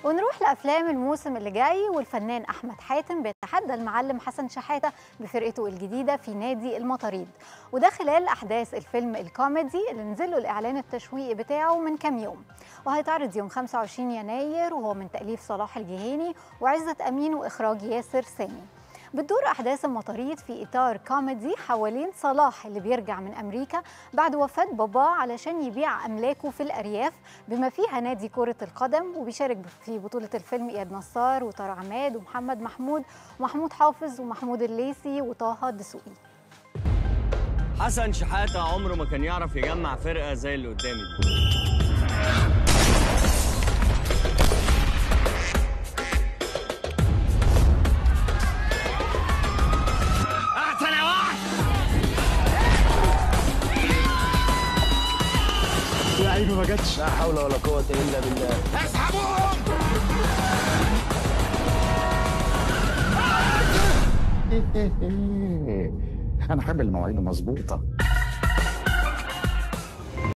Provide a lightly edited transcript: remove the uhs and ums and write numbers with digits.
ونروح لأفلام الموسم اللي جاي، والفنان أحمد حاتم بيتحدى المعلم حسن شحاتة بفرقته الجديدة في نادي المطاريد، وده خلال أحداث الفيلم الكوميدي اللي نزل له الإعلان التشويقي بتاعه من كام يوم، وهيتعرض يوم 25 يناير، وهو من تأليف صلاح الجهيني وعزت أمين وإخراج ياسر سامي. بتدور أحداث المطاريد في إطار كوميدي حوالين صلاح اللي بيرجع من أمريكا بعد وفاة باباه علشان يبيع أملاكه في الأرياف بما فيها نادي كرة القدم، وبيشارك في بطولة الفيلم إياد نصار وطارق عماد ومحمد محمود ومحمود حافظ ومحمود الليثي وطه دسوقي. حسن شحاتة عمره ما كان يعرف يجمع فرقة زي اللي قدامي دي. لعيبه ما جاتش. لا حول ولا قوة إلا بالله. اسحبوهم. انا احب المواعيد مظبوطه.